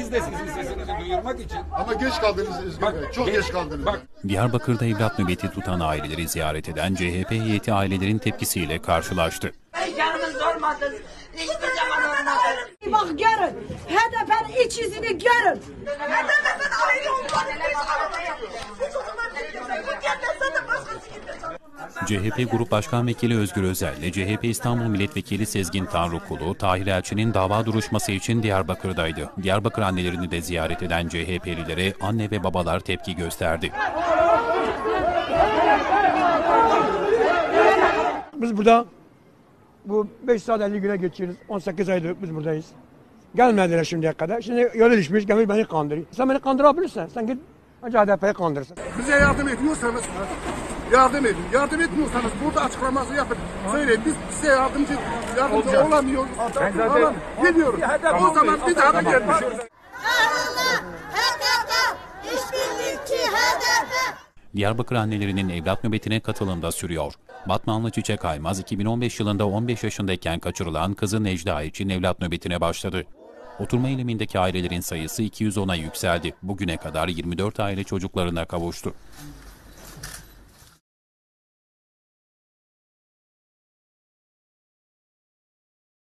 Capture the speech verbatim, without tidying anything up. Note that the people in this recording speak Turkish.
Biz de sizin sesinizi duyurmak için. Ama geç kaldınız Özgür Bak, Bey. Çok geç- geç kaldınız. Bak. Diyarbakır'da evlat nöbeti tutan aileleri ziyaret eden C H P heyeti ailelerin tepkisiyle karşılaştı. Canımız olmadı. Hiçbir zaman olmadı. Bak görün. H D P'nin iç yüzünü görün. H D P'nin ayrı olmadı. Hiç olmadı. Bu gelmezse de başkası gidecek. C H P Grup Başkan Vekili Özgür Özel ile C H P İstanbul Milletvekili Sezgin Tanrıkulu, Tahir Elçi'nin dava duruşması için Diyarbakır'daydı. Diyarbakır annelerini de ziyaret eden C H P'lilere anne ve babalar tepki gösterdi. Biz burada bu beş saat elli güne geçiyoruz. on sekiz aydır biz buradayız. Gelmediler şimdiye kadar. Şimdi yola düşmüş, gelmiş beni kandırıyor. Sen beni kandırabilirsin. Sen git önce H D P'yi kandırırsın. Bize yardım ediyorsanız yardım edin. Yardım etmiyorsanız burada açıklaması yapın. Söyleyin biz size yardımcı yardımcı olamıyoruz. Tamam, biliyoruz. O zaman biz hadi gelmiş. Diyarbakır annelerinin evlat nöbetine katılım da sürüyor. Batmanlı Çiçek Aymaz, iki bin on beş yılında on beş yaşındayken kaçırılan kızı Necla için evlat nöbetine başladı. Oturma eylemindeki ailelerin sayısı iki yüz ona yükseldi. Bugüne kadar yirmi dört aile çocuklarına kavuştu.